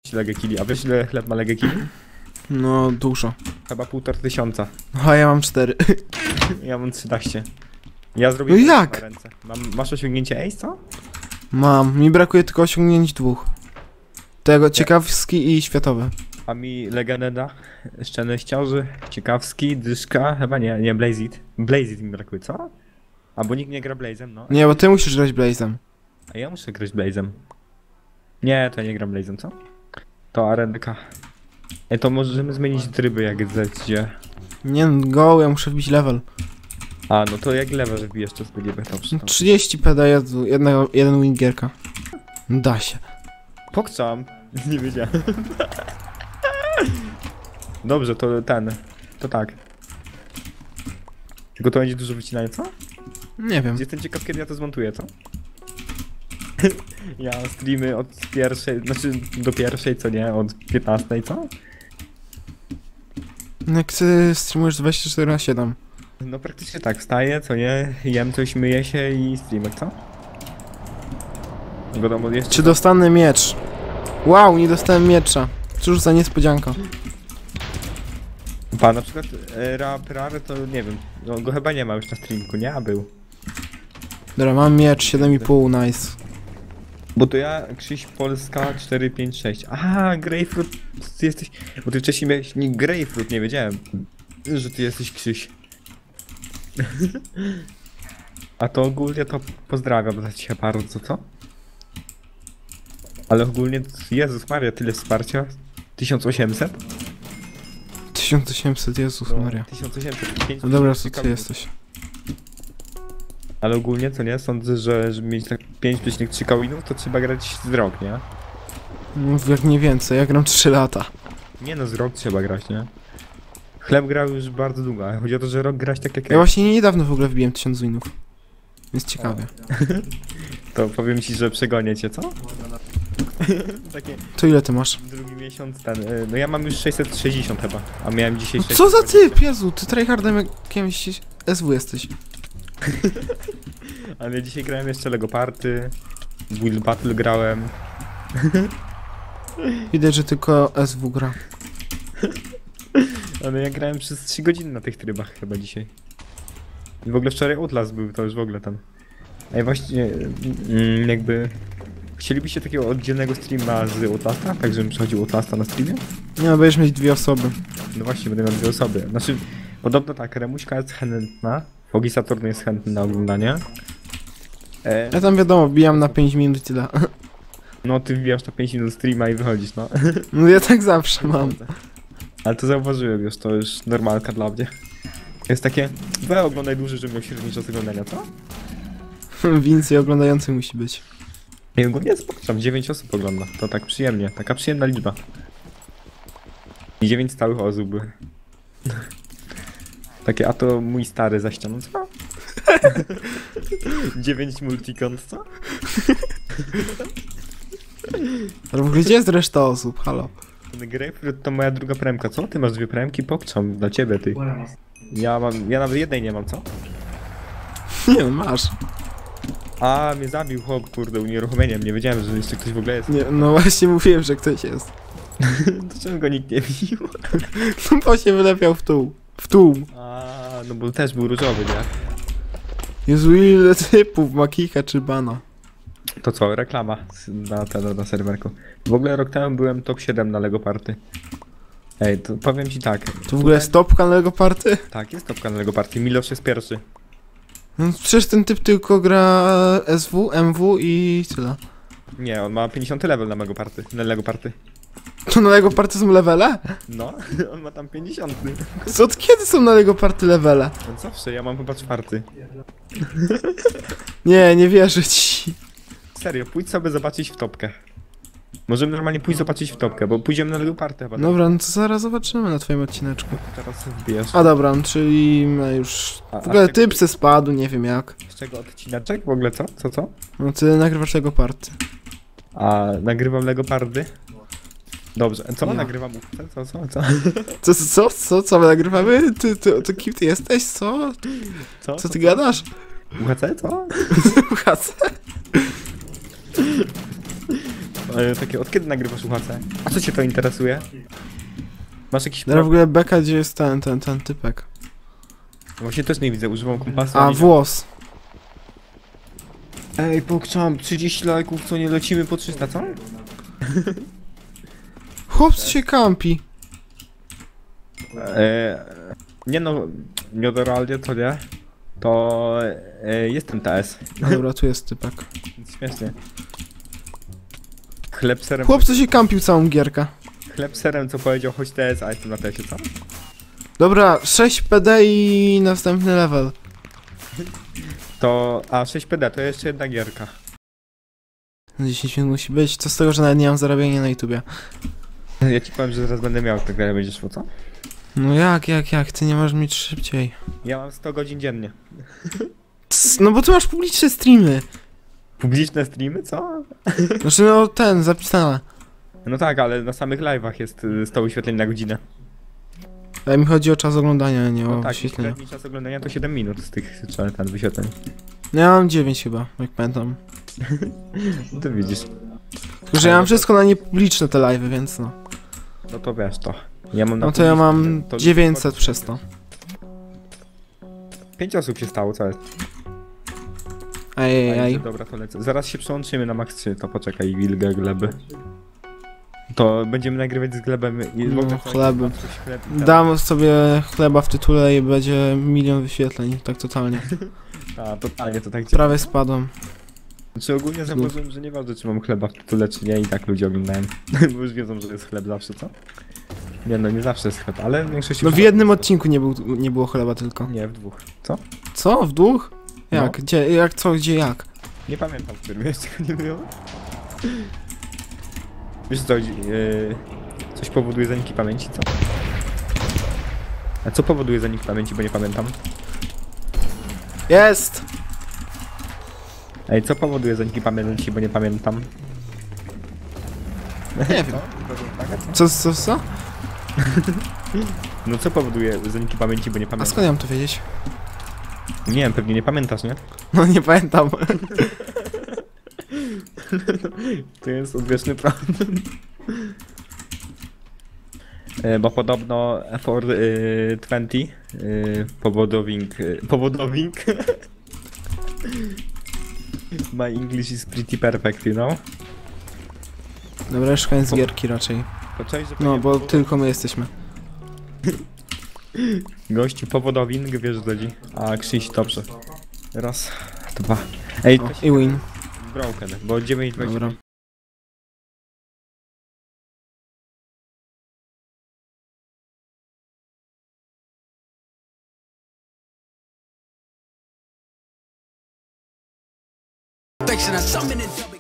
Legę kili. A wiesz ile chleb ma legę kili? No, dużo. Chyba 1500. A ja mam 4. Ja mam 13. Ja zrobię No jak? na ręce. Masz osiągnięcie ace, co? Mam. Mi brakuje tylko osiągnięć 2. Tego, ciekawski i światowy. A mi legenda, szczęściarzy, ciekawski, dyszka, chyba nie, Blazeit. Blazeit mi brakuje, co? Albo nikt nie gra Blazem, no. Nie, bo ty musisz grać Blazem. A ja muszę grać Blazem. Nie, to ja nie gram Blazem, co? To arenka. Ej, to możemy zmienić tryby jak zecie. Nie, go, ja muszę wbić level. A, no to jak level wbijesz, to będzie dobrze. 30 p daje jeden wingierka. Da się. Pokczam. Nie wiedziałem. Dobrze, to to tak. Tylko to będzie dużo wycinania, co? Nie wiem. Jestem ciekaw, kiedy ja to zmontuję, co? Ja streamy od pierwszej, znaczy do pierwszej, co nie? Od 15, co? Jak ty streamujesz 24/7. No praktycznie tak, wstaję, co nie? Jem coś, myję się i streamek, co? Wiadomo, jeszcze... Czy dostanę miecz? Wow, nie dostałem miecza. Cóż za niespodzianka. Na przykład Rar to nie wiem, no go chyba nie ma już na streamku, nie? A był. Dobra, mam miecz 7,5, nice. Bo to ja, Krzyś Polska 456. Aha, Greyfruit, ty jesteś... Bo ty wcześniej miałeś nick Greyfruit, nie wiedziałem, że ty jesteś Krzyś. A to ogólnie to pozdrawiam za ciebie bardzo, co? Ale ogólnie, Jezus Maria, tyle wsparcia? 1800? 1800, Jezus Maria. 1800. No dobra, co ty jesteś? Ale ogólnie, co nie? Sądzę, że żeby mieć tak 5,3 kawinów, to trzeba grać z rok, nie? No, jak nie więcej, ja gram 3 lata. Nie no, z rok trzeba grać, nie? Chleb grał już bardzo długo, ale chodzi o to, że rok grać tak jak Ja właśnie niedawno w ogóle wbiłem 1000 winów. Więc ciekawie. To powiem ci, że przegonię cię, co? Takie To ile ty masz? drugi miesiąc ten, no ja mam już 660 chyba, a miałem dzisiaj 620. Co za typ, Jezu, ty tryhardem jakimś SW jesteś. Ale dzisiaj grałem jeszcze Lego Party, Build Battle grałem. Widać, że tylko SW gra. Ale ja grałem przez 3 godziny na tych trybach chyba dzisiaj. I w ogóle wczoraj Outlast był, to już w ogóle tam. Ej, właśnie, jakby... Chcielibyście takiego oddzielnego streama z Outlasta? Tak, żebym przechodził Outlasta na streamie? Nie no, będziesz mieć 2 osoby. No właśnie, będę miał 2 osoby. Znaczy, podobno tak, Remuśka jest chętna, Fogi Saturn jest chętny na oglądanie. Ja tam wiadomo, wbijam na 5 minut i tyle. No, ty wbijasz na 5 minut streama i wychodzisz, no. No ja tak zawsze mam. Ale to zauważyłem już, to już normalka dla mnie. Jest takie, we oglądaj duży, żeby miał średni czas oglądania, co? Więcej oglądających musi być. Ja go nie spotkam, 9 osób ogląda, to tak przyjemnie, taka przyjemna liczba. I 9 stałych osób. Takie, a to mój stary za ścianą, co? 9 multikont, co? Ale w ogóle gdzie jest reszta osób? Halo. Ten Grapefruit to moja druga premka, co? Ty masz 2 premki? Pokczam dla ciebie, ty. Ja nawet jednej nie mam, co? Nie no, masz. A, mnie zabił chłop, kurde, unieruchomieniem, nie wiedziałem, że jeszcze ktoś w ogóle jest. Nie, no właśnie mówiłem, że ktoś jest. Dlaczego go nikt nie bił? No bo się wylepiał w tył. W tył. A, no bo też był różowy, nie? Jezu, ile typów, Makika czy Bana. To co, reklama na serwerku. W ogóle rok temu byłem top 7 na Lego Party. Ej, to powiem ci tak. To w ogóle jest topka na Lego Party? Tak, jest topka na Lego Party, Milosz jest pierwszy. No przecież ten typ tylko gra SW, MW i tyle. Nie, on ma 50 level na Lego Party. To na Lego Party są levele? No, on ma tam 50. Co, od kiedy są na Lego Party levele? No zawsze, ja mam chyba 4. Nie wierzę ci. Serio, pójdź sobie zobaczyć w topkę. Możemy normalnie pójść zobaczyć w topkę, bo pójdziemy na Lego Party chyba. Dobra, no to zaraz zobaczymy na twoim odcineczku. Teraz wbijasz. A dobra, no, czyli już... W ogóle typ se spadł, nie wiem jak. Z czego odcineczek? W ogóle co? Co? No ty nagrywasz Lego Party. A nagrywam Lego Party? Dobrze, co? Ja. Nagrywam Co? Co my nagrywamy? To kim ty jesteś? Co? Co ty gadasz? UHC, co? UHC? takie, od kiedy nagrywasz UHC? A co cię to interesuje? Masz jakiś Teraz w ogóle beka, gdzie jest ten typek. Właśnie też nie widzę, używam kompasu. A, włos. Ej, pokczam, 30 lajków, co nie lecimy po 300, co? Chłopcy się kampi. Nie no, niedoralnie to nie. To jest ten TS. Dobra, tu jest typek. Śmiesznie. Chleb serem. Chłopcy się kampił całą gierkę. Chleb serem, co powiedział, choć TS, a jestem na TS-ie, co? Dobra, 6 PD i następny level. To, a 6PD, to jeszcze jedna gierka. 10 minut musi być. Co z tego, że nawet nie mam zarabiania na YouTubie. Ja ci powiem, że zaraz będę miał tę grę, będziesz szło, co? No jak? Ty nie możesz mieć szybciej. Ja mam 100 godzin dziennie. No bo ty masz publiczne streamy. Publiczne streamy, co? Znaczy no zapisane. No tak, ale na samych live'ach jest 100 wyświetleń na godzinę. Ale mi chodzi o czas oglądania, a nie No o tak, wyświetlenia. średni czas oglądania to 7 minut z tych wyświetleń. No ja mam 9 chyba, jak pamiętam. No to widzisz. Tylko, że ja mam wszystko na niepubliczne te live'y, więc no. No to wiesz to. Ja mam No to ja mam 900 przez to. 5 osób się stało, co jest? Ej. Dobra, to lecę. Zaraz się przyłączymy na Max 3, to poczekaj, wilgę, gleby. To będziemy nagrywać z glebem i No, w ogóle chleby. chleb Dam sobie chleba w tytule i będzie 1 milion wyświetleń, tak totalnie. A, totalnie to tak działa. Prawie spadłem. Znaczy ogólnie zauważyłem, że nieważne czy mam chleba w tytule czy nie i tak ludzie oglądają. Bo już wiedzą, że jest chleb zawsze, co? Nie no, nie zawsze jest chleb, ale w większości... No w jednym odcinku nie było chleba tylko. Nie, w dwóch. Co? Co? W dwóch? No. Jak? Gdzie? Jak? Co? Gdzie? Jak? Nie pamiętam, w którym jeszcze nie było. Wiesz co, coś powoduje zaniki pamięci, co? A co powoduje zaniki pamięci, bo nie pamiętam? Jest! Ej, co powoduje zaniki pamięci, bo nie pamiętam? Nie wiem. Co? No co powoduje zaniki pamięci, bo nie A pamiętam? skąd ja mam to wiedzieć? Nie wiem, pewnie nie pamiętasz, nie? No nie pamiętam. To jest odwieczny problem. Bo podobno for 20 powodowing my English is pretty perfect, you know? Dobra, już koniec gierki raczej. To cześć, że No, powiem bo powodowing. tylko my jesteśmy. Gościu powodowing, wiesz co chodzi. A Krzyś, dobrze. Raz, dwa. Ej, O, to się i win. broken, bo 9,20. Dobra. Affection, I summon it.